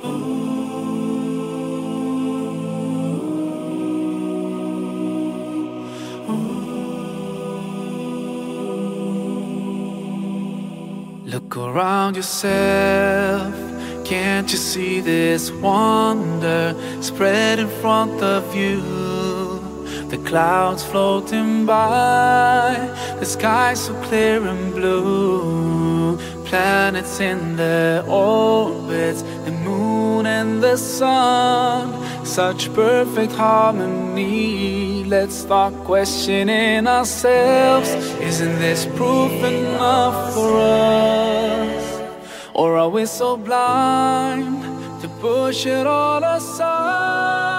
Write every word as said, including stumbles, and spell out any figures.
Look around yourself, can't you see this wonder spread in front of you? The clouds floating by, the sky so clear and blue, planets in their orbits, the moon and the sun, such perfect harmony. Let's start questioning ourselves. Isn't this proof enough for us? Or are we so blind to push it all aside?